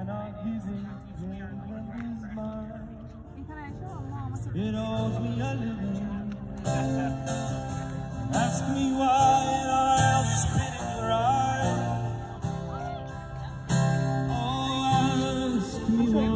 cannot give it, England is mine. It owes me a living. Ask me why and I'll spit in your eyes. Oh, ask me why.